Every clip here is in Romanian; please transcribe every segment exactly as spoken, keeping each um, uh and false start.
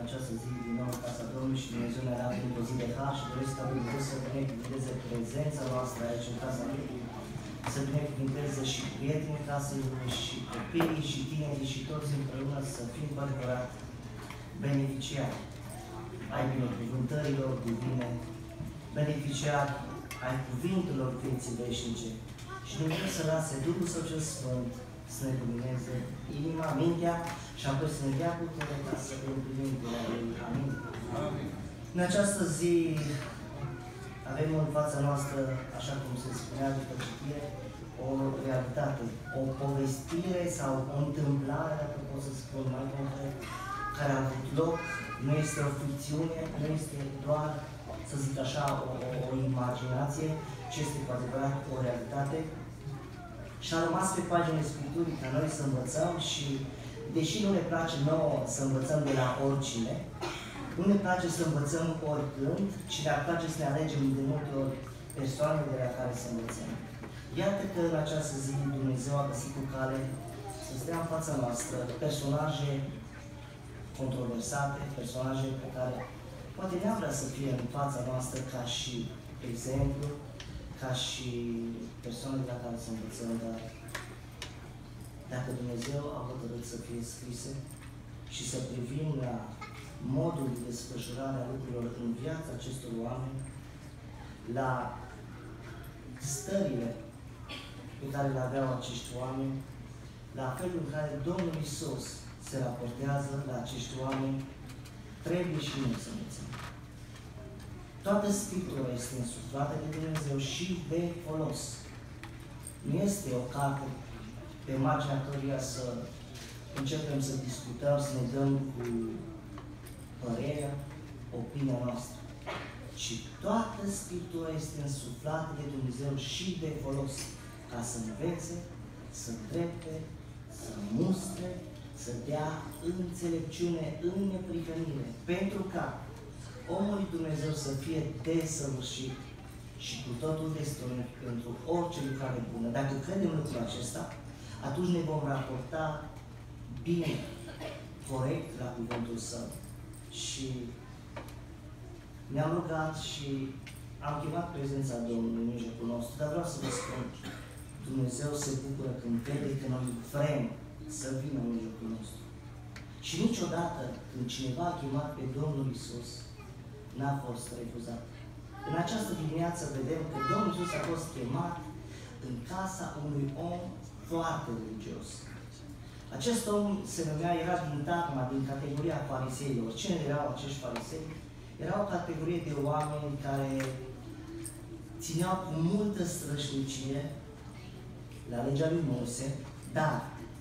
această zi din nou în casa Domnului și Dumnezeu ne-a dat într-o zi de har și doresc ca Dumnezeu să binecuvânteze prezența noastră aici în casa Lui, să binecuvânteze și prietenii casei Lui și copiii și tinerii și toți împreună să fim cu adevărat beneficiari ai binecuvântărilor divine, beneficiari ai cuvintelor vieții veșnice și Dumnezeu să lase Duhul Său cel Sfânt să ne lumineze inima, mintea și apoi să ne dea putere ca să împlinim voia Lui. Amin. Amin. În această zi avem în fața noastră, așa cum se spunea după citire, o realitate, o povestire sau o întâmplare, dacă pot să spun mai concret, care a avut loc, nu este o ficțiune, nu este doar, să zic așa, o, o, o imaginație, ci este cu adevărat o realitate. Și a rămas pe paginile Scripturii ca noi să învățăm și, deși nu ne place nouă să învățăm de la oricine, nu ne place să învățăm oricând, ci ne-ar place să ne alegem de multe ori persoane de la care să învățăm. Iată că în această zi Dumnezeu a găsit cu cale să stea în fața noastră persoanaje controversate, personaje pe care poate ne-am vrea să fie în fața noastră ca și exemplu, ca și persoane de la care să învățăm, dar dacă Dumnezeu a hotărât să fie scrise și să privim la modul de desfășurare a lucrurilor în viața acestor oameni, la stările pe care le aveau acești oameni, la felul în care Domnul Iisus se raportează la acești oameni, trebuie și noi să învățăm. Toată Scriptura este însuflată de Dumnezeu și de folos. Nu este o carte pe marginea căruia să începem să discutăm, să ne dăm cu părerea, opinia noastră. Și toată Scriptura este însuflată de Dumnezeu și de folos, ca să învețe, să drepte, să mustre, să dea înțelepciune în neprihănire, pentru ca omul lui Dumnezeu să fie desăvârșit și cu totul destul pentru orice lucrare bună. Dacă credem lucrul acesta, atunci ne vom raporta bine, corect la cuvântul Său. Și ne-am rugat și am chemat prezența Domnului în mijlocul nostru, dar vreau să vă spun, Dumnezeu se bucură când vede că noi vrem să vină în mijlocul nostru. Și niciodată când cineva a chemat pe Domnul Iisus, n-a fost refuzat. În această dimineață vedem că Domnul Iisus a fost chemat în casa unui om foarte religios. Acest om se numea, era din tagma, din categoria fariseilor. Cine erau acești farisei? Era o categorie de oameni care țineau cu multă strășnicie la legea lui Moise, dar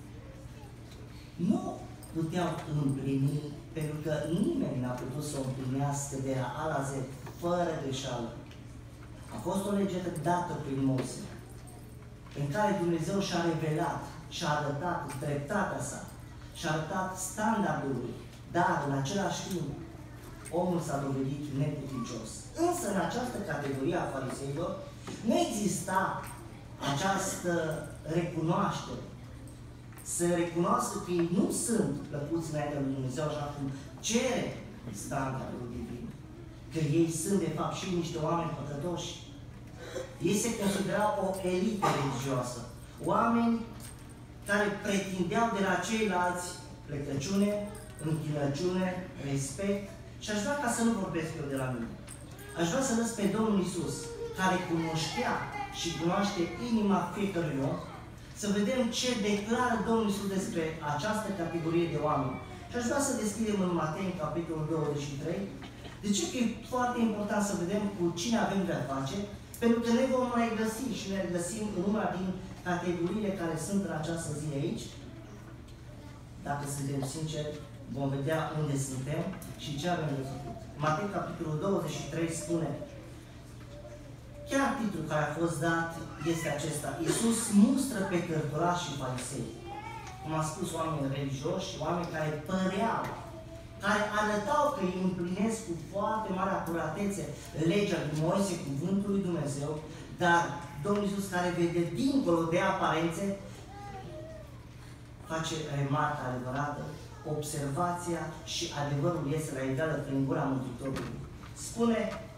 nu puteau împlini, pentru că nimeni n-a putut să o împlinească de la A la Z, fără greșeală. A fost o lege dată prin Moise, în care Dumnezeu și-a revelat, și-a arătat dreptatea sa, și-a arătat standardul lui, dar în același timp, omul s-a dovedit neputincios. Însă, în această categorie a fariseilor, nu exista această recunoaștere. Să recunoască că ei nu sunt plăcuți înaintea lui Dumnezeu, așa cum cere standardul divin. Că ei sunt, de fapt, și niște oameni păcătoși. Ei se considerau o elită religioasă. Oameni care pretindeau de la ceilalți plecăciune, închinăciune, respect. Și aș vrea ca să nu vorbesc eu de la mine. Aș vrea să lăs pe Domnul Iisus, care cunoștea și cunoaște inima fiecărui om, să vedem ce declară Domnul Iisus despre această categorie de oameni. Și aș vrea să deschidem în Matei, capitolul douăzeci și trei. De ce că e foarte important să vedem cu cine avem de-a face? Pentru că ne vom mai găsi și ne găsim în una din categoriile care sunt în această zi aici. Dacă suntem sinceri, vom vedea unde suntem și ce avem de făcut. Matei, capitolul douăzeci și trei, spune, chiar titlul care a fost dat este acesta: Iisus mustră pe cărturași și farisei. Cum am spus, oameni religioși, oameni care păreau, care arătau că îi împlinesc cu foarte mare acuratețe legea lui Moise, cuvântul lui Dumnezeu, dar Domnul Iisus, care vede dincolo de aparențe, face remarca adevărată: observația și adevărul iese la egală prin gura Mântuitorului. Spune,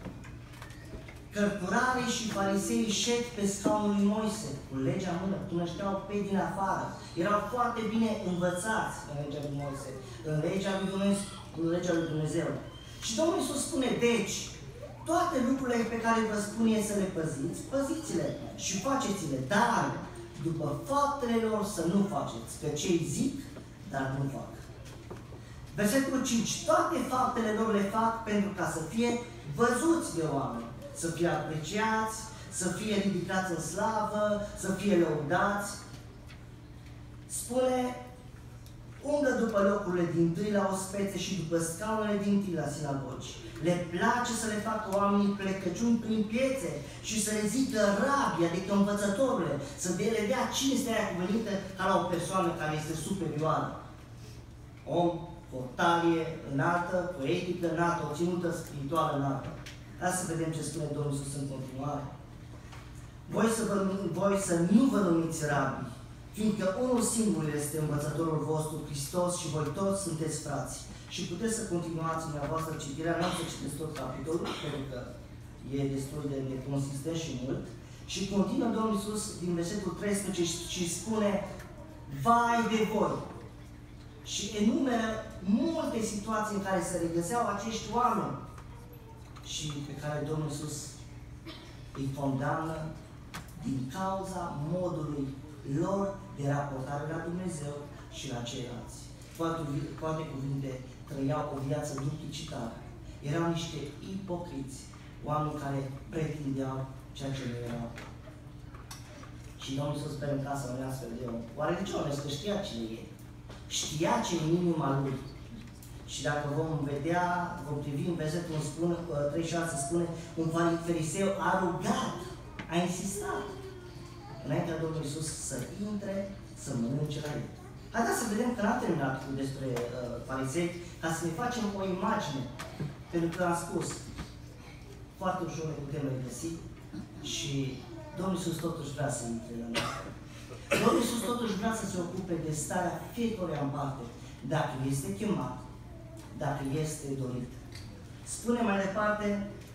cărturarii și fariseii șed pe scaunul lui Moise, cu legea în mână, cunoșteau pe din afară. Erau foarte bine învățați în legea lui Moise, în legea lui Dumnezeu. În legea lui Dumnezeu. Și Domnul Iisus spune, deci, toate lucrurile pe care vă spun e să le păziți, păziți-le și faceți-le, dar după faptele lor să nu faceți, că cei zic, dar nu fac. Versetul cinci. Toate faptele lor le fac pentru ca să fie văzuți de oameni, să fie apreciați, să fie ridicați în slavă, să fie lăudați. Spune, umblă după locurile dintâi la ospețe și după scaunele dintâi la sinagogi. Le place să le facă oamenii plecăciuni prin piețe și să le zică rabi, adică învățătorule, să le dea cinstea aia cuvenită ca la o persoană care este superioară. Om cu o talie înaltă, cu o etică înaltă, o ținută spirituală înaltă. Hai să vedem ce spune Domnul Iisus în continuare. Voi să, vă, voi să nu vă numiți rabi, fiindcă unul singur este învățătorul vostru, Hristos, și voi toți sunteți frați. Și puteți să continuați dumneavoastră citirea, nu să citiți tot capitolul, pentru că e destul de neconsistent și mult. Și continuă Domnul Iisus din versetul treisprezece și spune, vai de voi! Și enumeră multe situații în care se regăseau acești oameni și pe care Domnul Iisus îi condamnă din cauza modului lor de raportare la Dumnezeu și la ceilalți. Cu alte cuvinte, trăiau o viață duplicitară. Erau niște ipocriți, oameni care pretindeau ceea ce nu erau. Și Domnul Iisus speră în casa unui astfel de om. Oare de ce onest? Că știa cine e. Știa ce e în inima lui. Și dacă vom vedea, vom privi în versetul treizeci și șase, spune, un fariseu a rugat, a insistat înaintea Domnului Iisus să intre, să mănânce la el. Haideți să vedem că n-am terminat cu despre uh, farisei, ca să ne facem o imagine. Pentru că am spus, foarte ușor ne putem regăsi și Domnul Iisus totuși vrea să intre la noi. Domnul Iisus totuși vrea să se ocupe de starea fiecăruia în parte, dacă este chemat, dacă este dorit. Spune mai departe,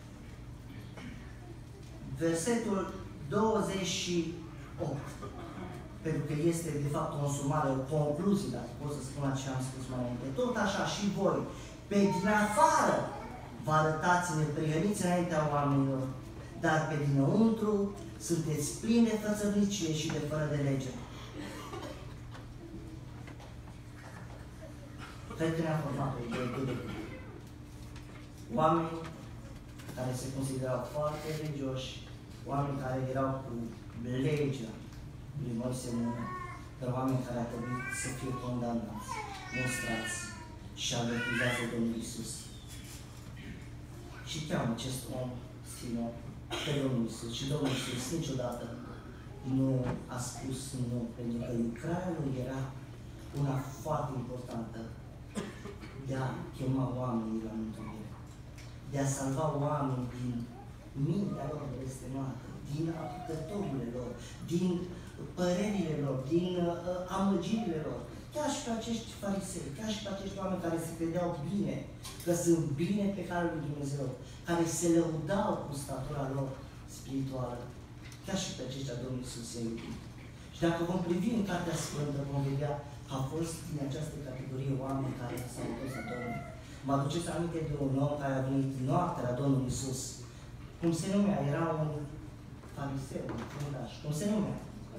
versetul douăzeci și opt. Pentru că este, de fapt, o însumare, o concluzie, dacă pot să spun ce am spus mai înainte. Tot așa și voi, pe din afară, vă arătați neprihăniți înaintea oamenilor, dar pe dinăuntru sunteți plini de fățărnicie și de fără de lege. Cred că ne-a format o idee de lucru. Oameni care se considerau foarte religioși, oameni care erau cu legea lui Moise în mână, dar oameni care ar trebui să fie condamnați, mostrați și avertizați de Domnul Iisus. Și cheamă acest om, Simon, pe Domnul Iisus. Și Domnul Iisus niciodată nu a spus nu, pentru că lucrarea lui era una foarte importantă, de a chema oamenii la mântuire, de a salva oamenii din mintea lor blestemată, din apucătorile lor, din părerile lor, din uh, amăgirile lor. Chiar și pe acești farisei, chiar și pe acești oameni care se credeau bine, că sunt bine pe calea lui Dumnezeu, care se lăudau cu statura lor spirituală. Chiar și pe aceștia Domnul Iisus i-a iubit. Și dacă vom privi în Cartea Sfântă, vom vedea că a fost din această categorie oameni care s-au întors la Domnul. Mă aduceți aminte de un om care a venit noaptea la Domnul Iisus. Cum se numea? Era un fariseu, un fundaș. Cum se numea?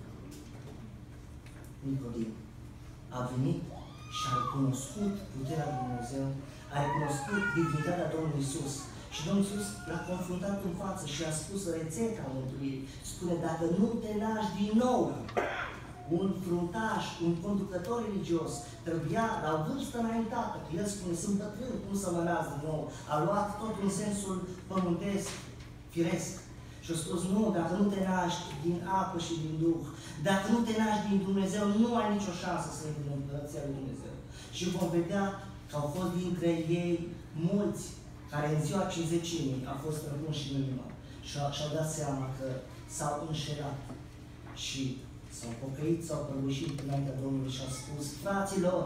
Nicodim. A venit și a recunoscut puterea lui Dumnezeu, a recunoscut dignitatea Domnului Iisus. Și Domnul Iisus l-a confruntat în față și a spus rețeta mântuirii. Spune, dacă nu te naști din nou, un fruntaș, un conducător religios, trebuia la o vârstă înaintată, că el spune, sunt bătrân, cum să mă nasc din nou? A luat tot în sensul pământesc, firesc. Și a spus, nu, dacă nu te naști din apă și din Duh, dacă nu te naști din Dumnezeu, nu ai nicio șansă să intri în Împărăția lui Dumnezeu. Și vom vedea că au fost dintre ei mulți care în ziua cinzecimii au fost răpunși în inimă și-au dat seama că s-au înșelat și s-au pocăit, s-au pălușit înaintea Domnului și au spus, fraților,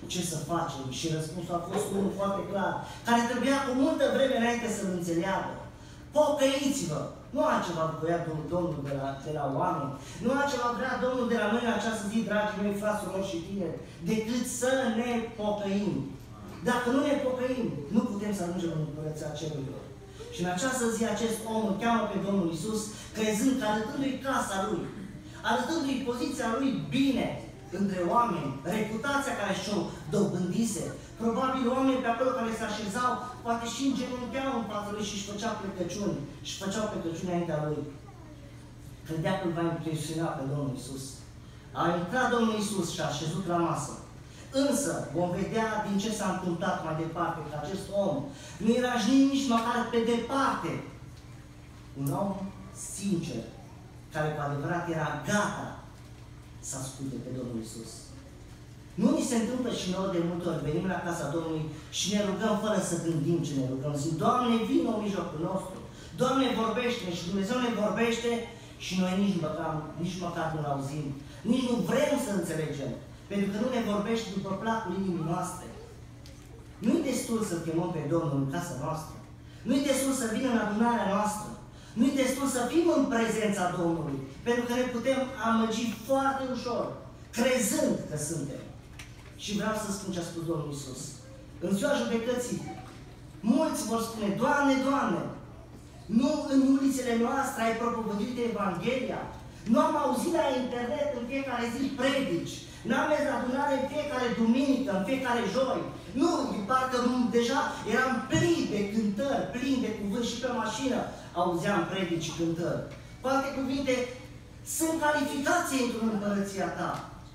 ce să facem? Și răspunsul a fost unul foarte clar, care trebuia cu multă vreme înainte să-l înțeleagă. Pocăiți-vă! Nu altceva voia Domnul de la, de la oameni, nu altceva vrea Domnul de la noi în această zi, dragii mei, frați, surori și tineri, decât să ne pocăim. Dacă nu ne pocăim, nu putem să ajungem în Împărăția Cerurilor. Și în această zi acest om îl cheamă pe Domnul Iisus, crezând că arătându-i casa lui, arătându-i poziția lui bine între oameni, reputația care și-o dobândise, probabil oameni pe acolo care se așezau, poate și îngenuncheau în fața lui și își făceau plecăciuni, și făceau plecăciuni înaintea lui. Credea că îl va impresiona pe Domnul Iisus. A intrat Domnul Iisus și a așezut la masă. Însă vom vedea din ce s-a întâmplat mai departe, că acest om nu era nici măcar pe departe un om sincer, care cu adevărat era gata să asculte pe Domnul Iisus. Nu ni se întâmplă și nouă de multe ori, venim la casa Domnului și ne rugăm fără să gândim ce ne rugăm. Zic, Doamne, vină în mijlocul nostru, Doamne, vorbește și Dumnezeu ne vorbește și noi nici măcar, nici măcar nu-L auzim, nici nu vrem să înțelegem, pentru că nu ne vorbește după placul inimii noastre. Nu-i destul să chemăm pe Domnul în casa noastră, nu-i destul să vină în adunarea noastră, nu-i destul să fim în prezența Domnului, pentru că ne putem amăgi foarte ușor, crezând că suntem. Și vreau să spun ce a spus Domnul Iisus. În ziua judecății, mulți vor spune, Doamne, Doamne, nu în ulițele noastre ai propovăduit Evanghelia, nu am auzit la internet în fiecare zi predici, n-am mers la adunare în fiecare duminică, în fiecare joi. Nu, parcă deja eram plin de cântări, plin de cuvânt și pe mașină auzeam predici și cântări. Cu alte cuvinte, sunt calificați într-o împărăția ta.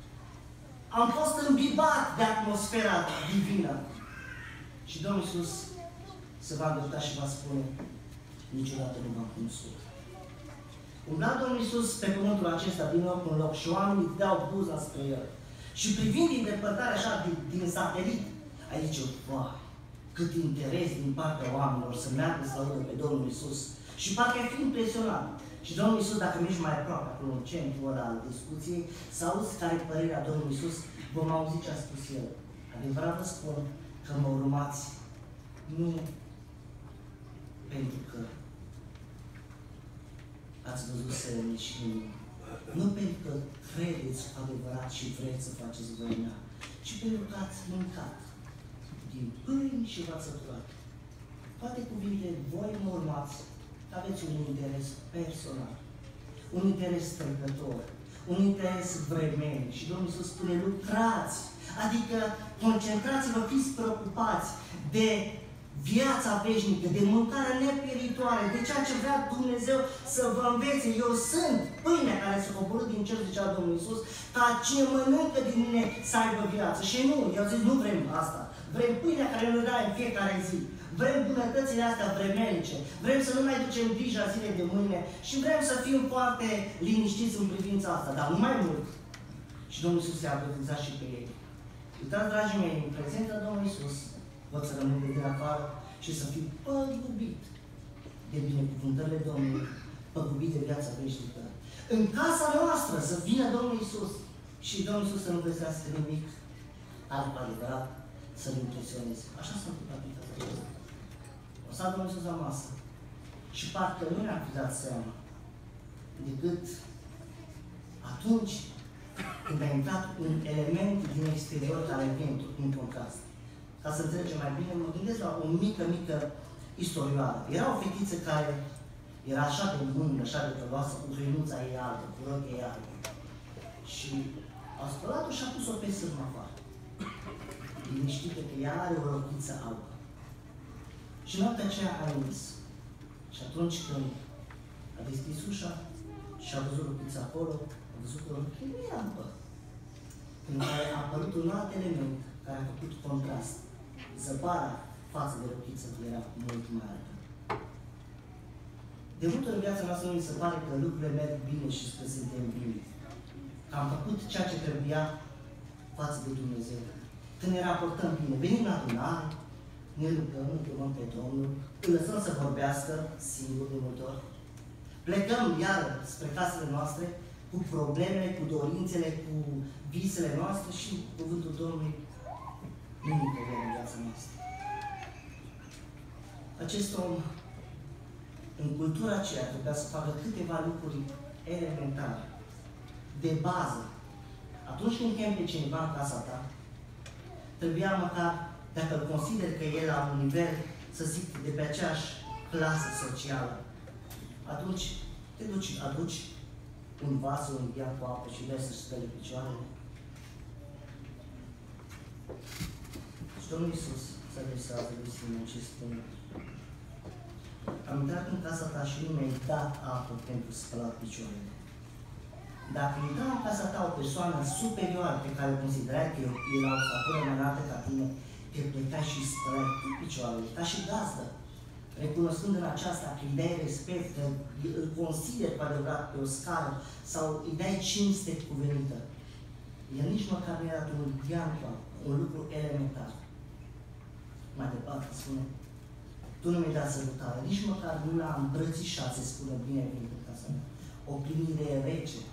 Am fost îmbibat de atmosfera divină. Și Domnul Iisus se va îndrepta și va spune, niciodată nu v-am cunoscut. Umbla Domnul Iisus pe pământul acesta din loc în loc și oamenii dau buza spre El. Și privind din depărtare așa din, din satelit, ai zice, vai, cât interes din partea oamenilor să meargă să audă pe Domnul Iisus. Și parcă ai fi impresionat. Și Domnul Iisus, dacă mergi mai aproape acolo în centrul ăla al discuției, să auzi care e părerea Domnului Iisus, vom auzi ce a spus El. Adevărat vă spun că mă urmați nu pentru că ați văzut semne și minuni, nu pentru că credeți cu adevărat și vreți să faceți voia, ci pentru că ați mâncat din pâini și v-ați săturat. Toate cuvinte, voi mă urmați, aveți un interes personal, un interes trecător, un interes vremenic. Și Domnul Iisus spune, lucrați, adică concentrați-vă, fiți preocupați de viața veșnică, de mâncarea nepieritoare, de ceea ce vrea Dumnezeu să vă învețe. Eu sunt pâinea care se coborâ din cer, zicea Domnul Iisus, ca cine mănâncă din mine să aibă viață. Și nu, eu zic, nu vrem asta. Vrem pâinea care ne dai în fiecare zi. Vrem bunătățile astea vremenice. Vrem să nu mai ducem grija zilei de mâine și vrem să fim foarte liniștiți în privința asta, dar nu mai mult. Și Domnul Iisus i-a avertizat și pe ei. Uitați, dragii mei, în prezența Domnului Iisus, pot să rămân de din afară și să fiu păgubit de binecuvântările Domnului, păgubit de viața veșnică. În casa noastră să vină Domnul Iisus și Domnul Iisus să nu găsească nimic alt adevărat să-L impresioneze. Așa s-a întâmplat în casa aceasta. O stat Domnul Iisus la masă și parcă nu ne-am fi dat seama decât atunci când a intrat un element din exterior care vine în contrast. Ca să înțelegem mai bine, mă gândesc la o mică, mică istorioară. Era o fetiță care era așa de mândră, așa de tăloasă, cu hăinuța ei albă, cu rochia ei albă. Și a spălat-o și a pus-o pe sârmă afară. Liniștită că ea are o rochiță albă. Și noaptea aceea a râs. Și atunci când a deschis ușa și a văzut rochița acolo, a văzut că rochia nu e albă. În care a apărut un alt element care a făcut contrast. Zăbara față de rochiță era mult mai altă. De multe ori în viața noastră mi se pare că lucrurile merg bine și că suntem bine. Că am făcut ceea ce trebuia față de Dumnezeu. Când ne raportăm bine, venim la adunare, ne rugăm, ne chemăm pe Domnul, îl lăsăm să vorbească singur de multe ori. Plecăm iar spre casele noastre cu problemele, cu dorințele, cu visele noastre și cuvântul Domnului nimic problem în viața noastră. Acest om, în cultura aceea, trebuia să facă câteva lucruri elementare, de bază. Atunci când chem pe cineva în casa ta, trebuia măcar, dacă îl consideri că el la un nivel, să zic, de pe aceeași clasă socială, atunci te duci, aduci un vas, un gheam cu apă și vezi să-și spele picioarele. Și Domnul Iisus se adresează lui Simon și spune: am intrat în casa ta și nu mi-ai dat apă pentru spălat picioarele. Dacă intra în casa ta o persoană superioară pe care o considerai că el o statură mai înaltă ca tine, te plecai și spălai tu picioarele, ca și gazdă, recunoscând în aceasta că îi dai respect, că îl consideri cu adevărat pe o scară sau îi dai cinste cuvenită. El nici măcar nu era un gheancu, un lucru elementar. Mai departe spune: tu nu mi-ai dat sărutare, nici măcar nu l-a îmbrățișat, se spune bine venit în casa mea. O primire rece,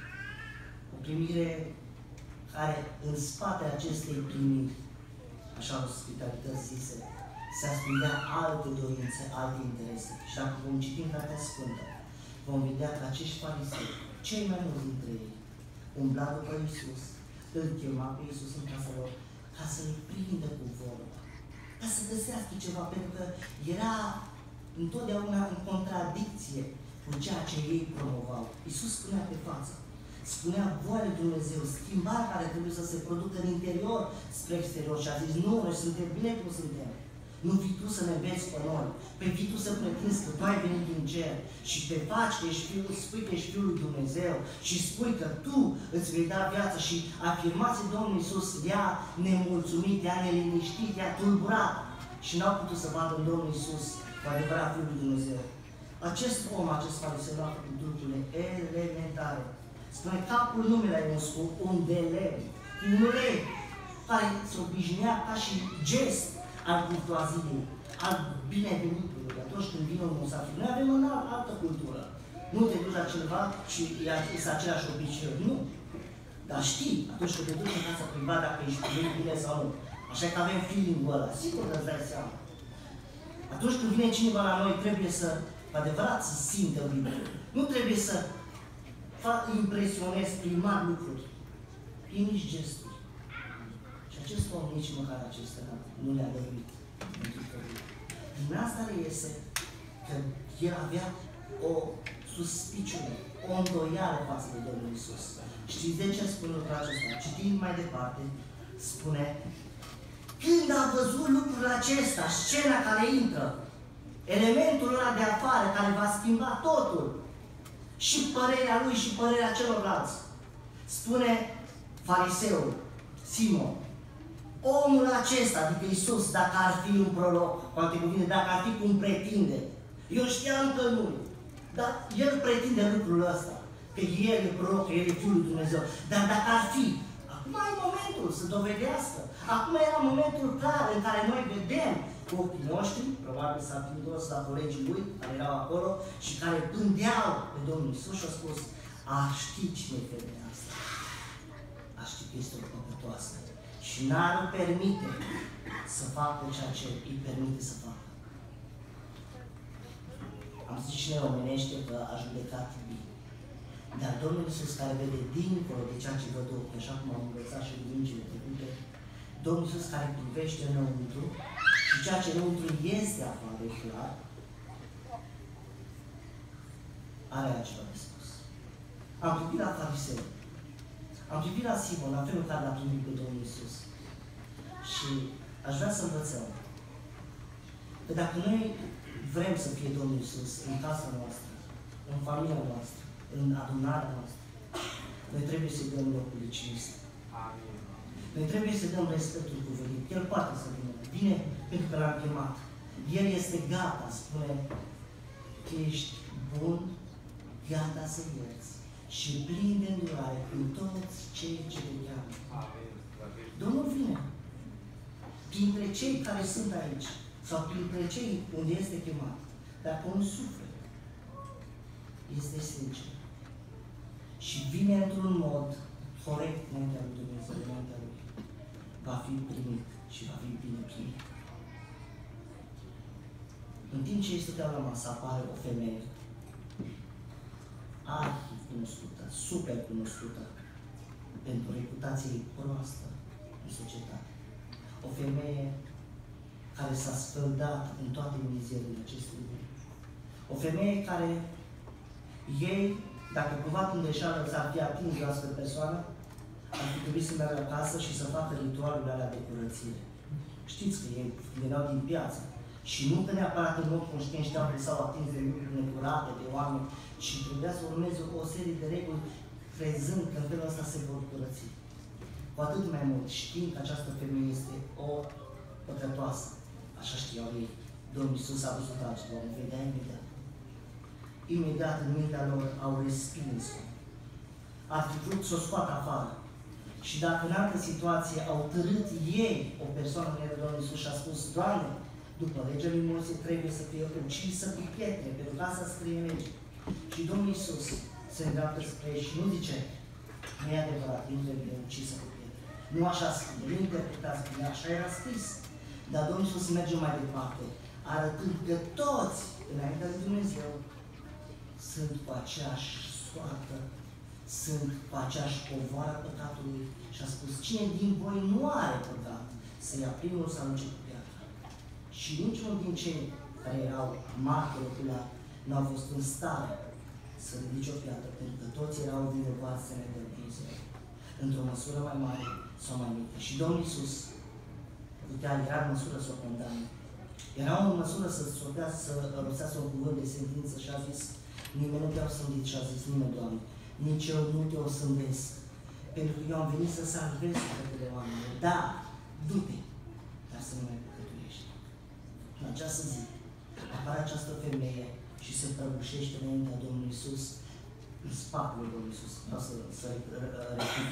o primire care în spatele acestei primiri, așa ospitalități zise, se ascundea alte dorințe, alte interese. Și dacă vom citi în Cartea Sfântă, vom vedea că acești farisei, cei mai mulți dintre ei, umbla după Iisus, îl chema pe Iisus în casa lor, ca să-l prindă cu vorba, ca să găsească ceva, pentru că era întotdeauna în contradicție cu ceea ce ei promovau. Iisus spunea pe față, spunea voia lui Dumnezeu, schimbarea care trebuie să se producă în interior spre exterior. Și a zis: nu, noi suntem bine cum suntem. Nu vii tu să ne vezi pe noi, pe vii tu să pretinzi că tu ai venit din cer și te faci că ești fiul, spui că ești Fiul lui Dumnezeu și spui că tu îți vei da viață. Și afirmații Domnul Iisus i-a nemulțumit, i-a neliniștit, i-a tulburat și n-au putut să vadă în Domnul Iisus cu adevărat Fiul lui Dumnezeu. Acest om, acest fariseu, a făcut lucrurile elementare. Spune: capul nu mi l-ai uns cu un de lemn, un ulei care se obișnuia ca și gest al curtoaziei, al binevenitului. Atunci când vine un musafir, noi avem o altă cultură. Nu te duci la cineva și este același obicei. Nu. Dar știi, atunci când te duci în casa privată, dacă ești primit bine sau nu. Așa că avem feeling-ul ăla. Sigur că îți dai seama. Atunci când vine cineva la noi, trebuie să, cu adevărat, să simtă bine. Nu trebuie să fac impresionez prin mari lucruri, prin mici gesturi. Și acest om, nici măcar acesta nu le-a dăruit. Din asta reiese că el avea o suspiciune, o îndoială față de Domnul Iisus. Știți de ce spune lucrul acesta? Citind mai departe, spune: când a văzut lucrul acesta, scena care intră, elementul ăla de afară care va schimba totul, și părerea lui și părerea celorlalți, spune fariseul Simon: omul acesta, adică Iisus, dacă ar fi un proroc, cu alte cuvinte, dacă ar fi cum pretinde, eu știam că nu, dar el pretinde lucrul ăsta, că el e proroc, că el e Fiul lui Dumnezeu. Dar dacă ar fi, acum e momentul să dovedească. Acum era momentul clar în care noi vedem cu ochii noștri, probabil s-a întors la colegii lui care erau acolo și care pândeau pe Domnul Iisus și au spus: a ști cine e femeia asta, a ști că este o păcătoasă și n-ar permite să facă ceea ce îi permite să facă. Am zis și noi omenește că a judecat bine. Dar Domnul Iisus, care vede dincolo de ceea ce văd ochii, așa cum am învățat și duminicile trecute, Domnul Iisus care privește înăuntru și ceea ce înăuntru este afară, clar, are altceva de spus. Am privit la fariseu, am privit la Simon, la felul care l-a primit pe Domnul Iisus. Și aș vrea să învățăm că dacă noi vrem să fie Domnul Iisus în casa noastră, în familia noastră, în adunarea noastră, noi trebuie să dăm locul de cinste. Noi trebuie să dăm respectul cuvenit. El poate să vină. Vine pentru că l-am chemat. El este gata, spune că ești bun, gata să ierți și plin de îndurare cu toți cei ce te cheamă. Domnul vine. Printre cei care sunt aici, sau printre cei unde este chemat, dacă un suflet este sincer și vine într-un mod corect înaintea lui Dumnezeu, înaintea lui, va fi primit și va fi bine primit. În timp ce ei stăteau la masă, apare o femeie arhi cunoscută, super cunoscută, pentru reputație proastă în societate. O femeie care s-a spăldat în toate mizerile acestui lume. O femeie care ei, dacă cumva prin greșeală s-ar fi atins de astfel persoană, ar fi trebuit să meargă acasă și să facă ritualurile alea de curățire. Știți că ei veneau din piață și nu că neapărat în mod conștient știau că s-au atins de lucruri necurate, de oameni, și trebuia să urmeze o serie de reguli, crezând că în felul ăsta se vor curăți. Cu atât mai mult, știind că această femeie este o păcătoasă, așa știau ei, Domnul Iisus a văzut altceva, o vedea imediat. Imediat în mintea lor au respins-o. Ar fi vrut să o scoată afară. Și dacă în altă situație au târât ei o persoană care Domnul Iisus și a spus, Doamne, după legea lui Moise trebuie să fie ucisă cu pietre, pentru că asta scrie în lege. Și Domnul Iisus se îndreaptă spre ei și nu zice, nu e adevărat, nu trebuie ucisă cu pietre. Nu așa scrie, nu interpretați bine, așa era scris. Dar Domnul Iisus merge mai departe, arătând că toți, înaintea lui Dumnezeu, sunt cu aceeași soartă, sunt cu aceeași povară păcatului și a spus, cine din voi nu are păcat, să ia primul să arunce cu piatra. Și niciunul din cei care erau martori oculari nu au fost în stare să ridice o piatră, pentru că toți erau vinovați să ne dă Dumnezeu, într-o măsură mai mare sau mai mică. Și Domnul Iisus putea, era în măsură să o condamne. Era în măsură să rostească un cuvânt de sentință și a zis, nimeni nu te-a osândit și a zis, nimeni, Doamne, nici eu nu te osândesc, pentru că eu am venit să salvez păcatele oamenilor. Da, du-te, dar să nu mai păcătuiești. În această zi apare această femeie și se prăbușește înaintea Domnului Iisus, în spatele Domnului Iisus. Vreau să, să repet.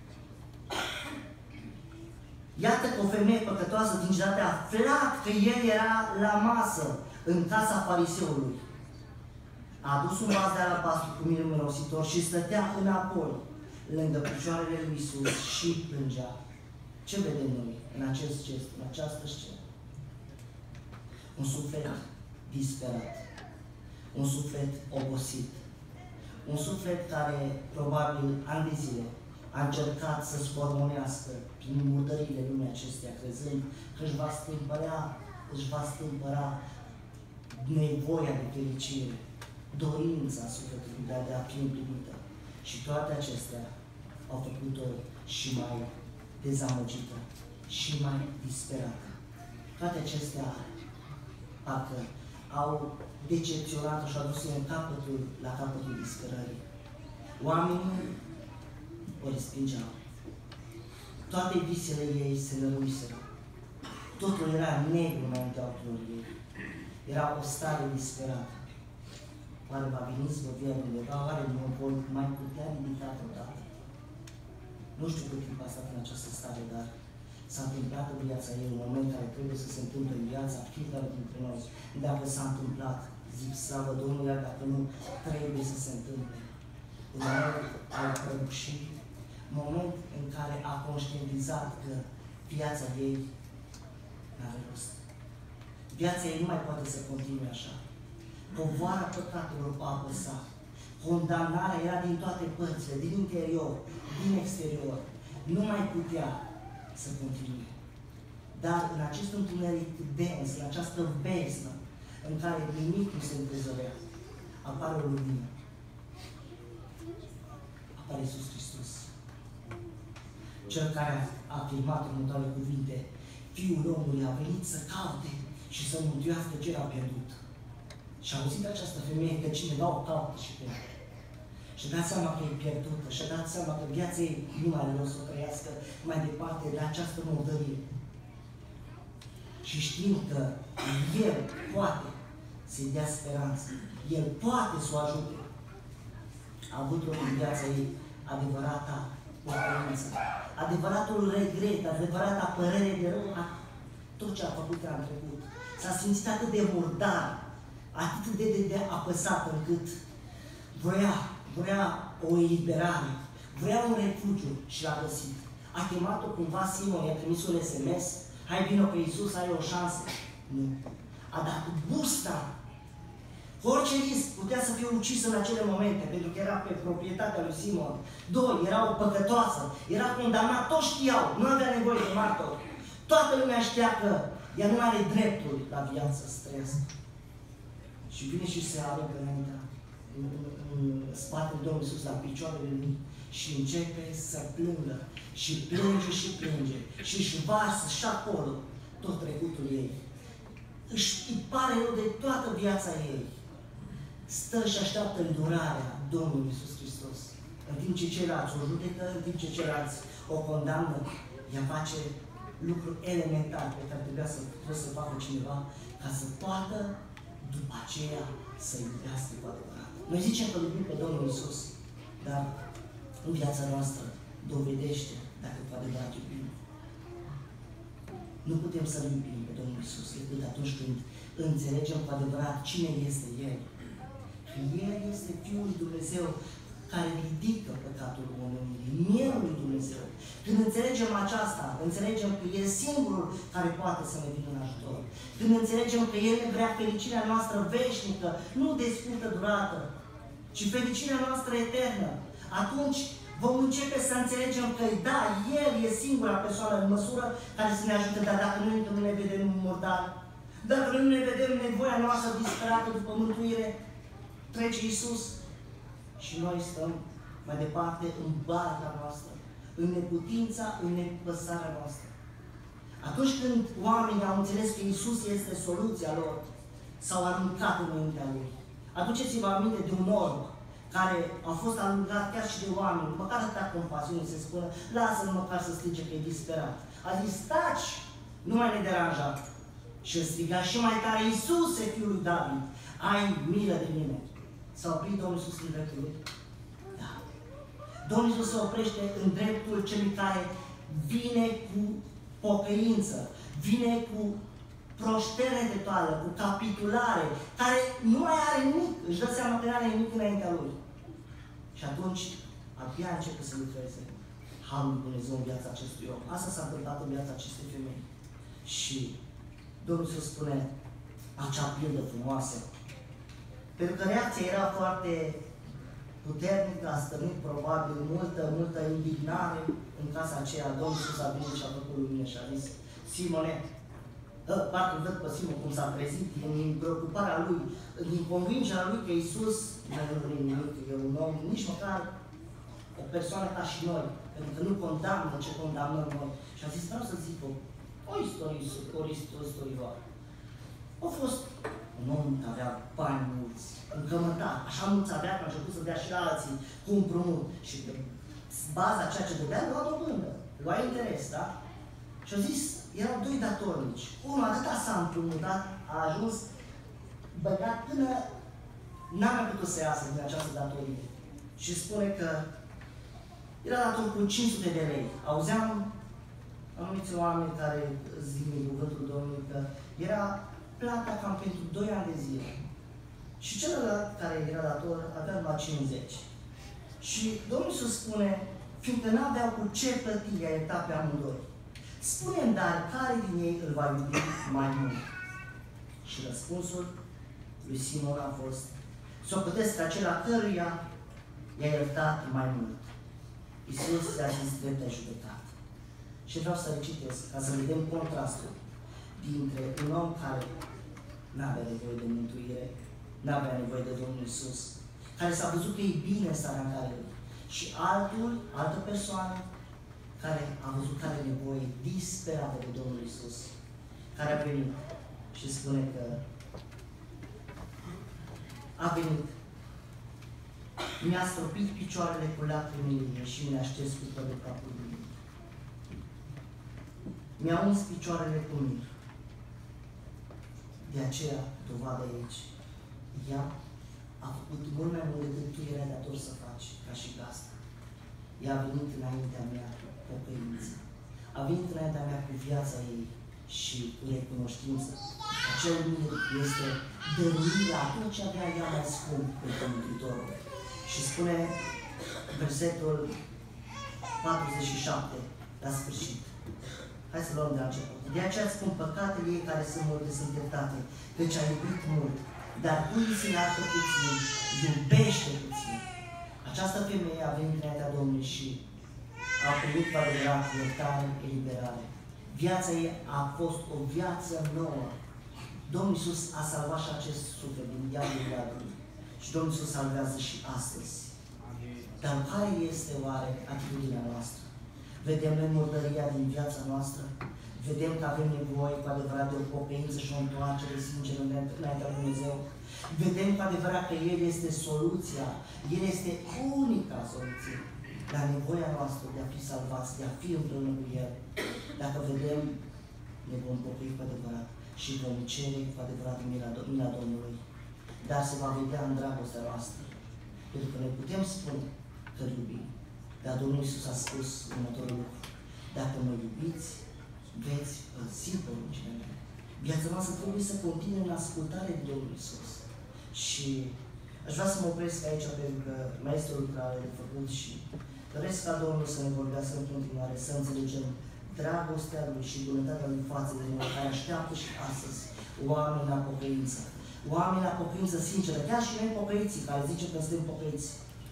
Iată că o femeie păcătoasă din cetate a aflat că el era la masă, în casa fariseului. A adus un vas de alabastru cu mir mirositor și stătea înapoi, lângă picioarele lui Iisus și plângea. Ce vedem noi în acest gest, în această scenă? Un suflet disperat, un suflet obosit, un suflet care, probabil, ani de zile, a încercat să sformonească prin murdările lumii acesteia, crezând că își va stâmpăra, își va stâmpăra nevoia de fericire, dorința sufletului de a, de a fi împlinită. Și toate acestea au făcut-o și mai dezamăgită, și mai disperată. Toate acestea, parcă, au decepționat-o și au dus în capătul, la capătul disperării. Oamenii o respingeau. Toate visele ei se năruiseră. Totul era negru înaintea ochilor ei. Era o stare disperată. Oare va veni zbăvia undeva? Oare nu voi mai putea ridica vreodată? Nu știu cât timp a stat în această stare, dar s-a întâmplat în viața ei un moment care trebuie să se întâmple în viața fiecare dintre noi. Dacă s-a întâmplat, zic slavă Domnului, iar dacă nu, trebuie să se întâmple. Un moment al prăbușirii, moment în care a conștientizat că viața ei n-are rost. Viața ei nu mai poate să continue așa. Povara păcatelor o apăsa. Condamnarea era din toate părțile, din interior, din exterior. Nu mai putea să continue. Dar în acest întuneric dens, în această beznă, în care nimic nu se întrezărea, apare o lumină. Apare Iisus Hristos. Cel care a afirmat următoarele cuvinte, Fiul omului a venit să caute și să mântuiască ce era pierdut. Și a auzit această femeie că cineva o caută și pe și-a dat seama că e pierdută, și-a dat seama că viața ei nu mai are rost să o trăiască mai departe de această murdărie. Și știind că El poate să-i dea speranță, El poate să o ajute, a avut în viața ei adevărata pocăință, adevăratul regret, adevărata părere de rău a tot ce a făcut în trecut. S-a simțit atât de murdar, atât de, de, de apăsat încât voia, voia o eliberare, voia un refugiu și l-a găsit. A chemat-o cumva Simon, i-a trimis un S M S, Hai, vino pe Iisus, ai o șansă. Nu. A dat busta. Cu orice risc putea să fie ucis în acele momente, pentru că era pe proprietatea lui Simon. Doi, era o păcătoasă, era condamnat, toți știau, nu avea nevoie de martor. Toată lumea știa că ea nu are dreptul la viață să trăiască. Și vine și se aruncă înaintea, în, în, în spatele Domnului Iisus, la picioarele lui, și începe să plângă. Și plânge și plânge. Și își varsă și acolo tot trecutul ei. Își îi pare rău de toată viața ei. Stă și așteaptă îndurarea Domnului Iisus Hristos. În timp ce ceilalți o judecă, în timp ce ceilalți o condamnă, ea face lucruri elementare pe care trebuia să, trebuie să facă cineva ca să poată după aceea să iubească cu adevărat. Noi zicem că iubim pe Domnul Iisus, dar în viața noastră dovedește dacă cu adevărat iubim. Nu putem să-L iubim pe Domnul Iisus decât atunci când înțelegem cu adevărat cine este El. Că El este Fiul lui Dumnezeu care ridică păcatul omului, Mielul lui Dumnezeu. Când înțelegem aceasta, înțelegem că El e singurul care poate să ne vină în ajutor. Când înțelegem că El ne vrea fericirea noastră veșnică, nu de scurtă durată, ci fericirea noastră eternă, atunci vom începe să înțelegem că, da, El e singura persoană în măsură care să ne ajute, dar dacă noi nu ne vedem murdari, dacă noi nu ne vedem nevoia noastră disperată după mântuire, trece Iisus și noi stăm mai departe în barca noastră, în neputința, în nepăsarea noastră. Atunci când oamenii au înțeles că Iisus este soluția lor, s-au aruncat înaintea Lui. Aduceți-vă aminte de un orb care a fost alungat chiar și de oameni, măcar atâta compasiune se spune, lasă-l măcar să strige că e disperat. A zis, taci, nu mai ne deranja. Și îl striga și mai tare, Iisuse, Fiul lui David, ai milă de mine. S-a oprit Domnul Iisus în dreptul lui? Da. Domnul Iisus se oprește în dreptul celui care vine cu pocăință, vine cu proștere totală, cu capitulare, care nu mai are nimic, își dă seama că nu are nimic înaintea lui. Și atunci, abia începe să lucreze Harul lui Dumnezeu în viața acestui om. Asta s-a întâmplat în viața acestei femei. Și Domnul Iisus spune acea pildă frumoasă. Pentru că reacția era foarte puternică, a stănit probabil multă, multă indignare în casa aceea. Domnul Iisus a venit și a făcut lumină și a zis, Simone, parcă văd pe Simon cum s-a trezit din preocuparea lui, din convingerea lui că Iisus nu are nimic, e un om, nici măcar o persoană ca și noi, pentru că nu condamnă ce condamnăm noi. Și a zis, vreau să zic o, o istorie, o istorie. A fost un om care avea bani mulți, încămătat, așa mulți avea că a început să dea și la alții cu împrumut. Și pe baza ceea ce dădea, lua dobândă, lua interes, da? Și a zis, erau doi datornici. Unul atâta s-a împrumutat, a ajuns băgat până n-a mai putut să iasă din această datorie. Și spune că era dator cu cinci sute de lei. Auzeam anumiți oameni care zic din cuvântul Domnului că era plata cam pentru doi ani de zile. Și celălalt care era dator avea numai cincizeci. Și Domnul Iisus spune, fiindcă n-aveau cu ce plăti, i-a iertat pe amândoi. Spune-mi, dar care din ei îl va iubi mai mult? Și răspunsul lui Simon a fost, socotesc acela căruia i-a iertat mai mult. Iisus i-a zis drept de judecat. Și vreau să recitesc, ca să vedem contrastul dintre un om care n-avea nevoie de mântuire, n-avea nevoie de Domnul Iisus, care s-a văzut că e bine în starea în care e, și altul, altă persoană, care a văzut că are nevoie disperată de Domnul Iisus, care a venit și spune că a venit, mi-a stropit picioarele cu lacrimile și mi-a șters cu părul capul lui. Mi-a uns picioarele cu mir. De aceea, dovadă aici, ea a făcut mult mai mult decât tu erai dator să faci, ca și gazda. Ea a venit înaintea mea cu pocăință. A venit înaintea mea cu viața ei și cu recunoștință. Acel mir este dăruirea a tot ce avea ea mai scump pentru Mântuitorul. Și spune versetul patruzeci și șapte, la sfârșit. Hai să luăm de la început. De aceea spun, păcatele ei care sunt multe sunt iertate, deci a iubit mult, dar tu îi se iartă puțin, iubește puțin. Această femeie a venit înaintea Domnului și a primit cu adevărat iertare, eliberare. Viața ei a fost o viață nouă. Domnul Iisus a salvat și acest suflet din diavolul iadului. Și Domnul Iisus salvează și astăzi. Dar care este oare atitudinea noastră? Vedem noi murdăria din viața noastră? Vedem că avem nevoie cu adevărat de o pocăință și o întoarcere sinceră înaintea lui Dumnezeu? Vedem cu adevărat că El este soluția, El este unica soluție la nevoia noastră de a fi salvați, de a fi împreună cu El. Dacă vedem, ne vom pocăi cu adevărat și vom cere cu adevărat mila, mila Domnului. Dar se va vedea în dragostea noastră. Pentru că noi putem spune că iubim. Dar Domnul Iisus a spus următorul lucru. Dacă mă iubiți, veți păzi poruncile mele. Viața noastră trebuie să continue în ascultare de Domnul Iisus. Și aș vrea să mă opresc aici pentru că mai este o lucrare de făcut și doresc ca Domnul să ne vorbească în continuare, să înțelegem dragostea Lui și bunătatea Lui față de noi, care așteaptă și astăzi oameni la pocăință. Oameni la pocăință sinceră, chiar și noi pocăiții, care zice că suntem pocăiți.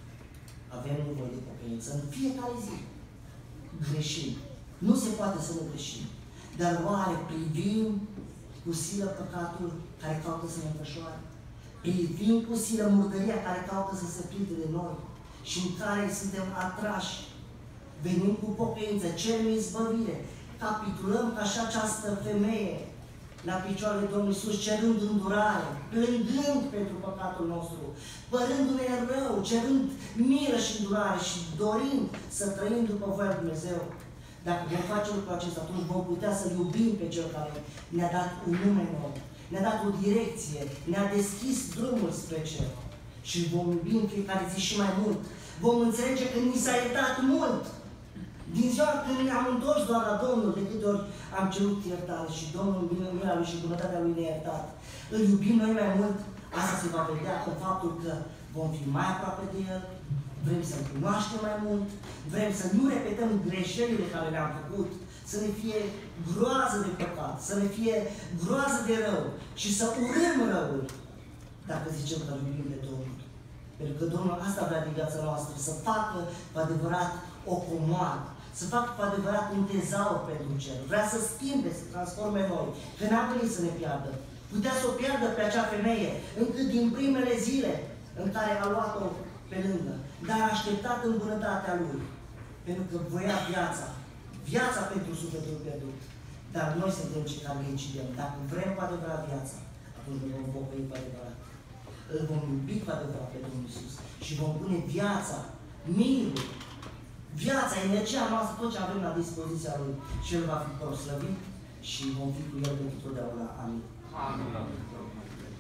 Avem nevoie de pocăință în fiecare zi. Greșim. Nu se poate să nu greșim. Dar oare privim cu silă păcatul care caută să ne înfășoare? Privim cu silă murdăria care caută să se prinde de noi și în care suntem atrași? Venim cu pocăință, cerem izbăvire, capitulăm ca și această femeie la picioarele Domnului Iisus, cerând îndurare, plângând pentru păcatul nostru, părându-ne rău, cerând milă și îndurare și dorind să trăim după voia lui Dumnezeu. Dacă vom face lucrul acesta, atunci vom putea să iubim pe Cel care ne-a dat un nume nou, ne-a dat o direcție, ne-a deschis drumul spre Cer. Și vom iubi în fiecare zi și mai mult. Vom înțelege că ni s-a iertat mult. Din ziua când ne-am întors doar la Domnul, de câte ori am cerut iertare și Domnul, mila Lui și bunătatea Lui ne-a iertat. Îl iubim noi mai mult, asta se va vedea în faptul că vom fi mai aproape de El, vrem să-L cunoaștem mai mult, vrem să nu repetăm greșelile care le-am făcut, să ne fie groază de păcat, să ne fie groază de rău și să urâm răul, dacă zicem că iubim pe Domnul. Pentru că Domnul asta vrea din viața noastră, să facă cu adevărat o comoară, să facă cu adevărat un tezaur pentru cer. Vrea să schimbe, să transforme noi, că n-a venit să ne piardă. Putea să o piardă pe acea femeie, încât din primele zile în care a luat-o pe lângă, dar a așteptat în bunătatea Lui, pentru că voia viața, viața pentru sufletul pierdut. Dar noi suntem cei care le incidem. Dacă vrem cu adevărat viața, atunci ne vom pocăi cu adevărat. Îl vom iubi cu adevărat pe Domnul Iisus și vom pune viața, mirul, viața, energia noastră, tot ce avem la dispoziția Lui și El va fi proslăvit și vom fi cu El pentru totdeauna. Amin. Amin.